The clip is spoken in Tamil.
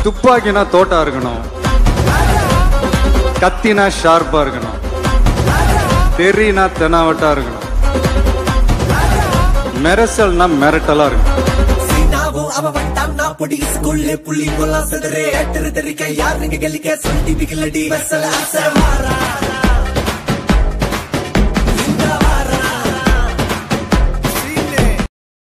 துப்பாக்கினா தோட்டா இருக்கணும், கத்தினா ஷார்ப்பா இருக்கணும், தெரினா தெனாவட்டா இருக்கணும், மெரசல்னா மிரட்டலா இருக்கணும். அவ வந்தான்னா பொடி ஸ்கூல்ல புள்ளி கொல்லாம் செதறே எட்டரு தெரிக்க யாருங்க கலிக்க சொல்லி பிகலடி வெசல அசர மாறா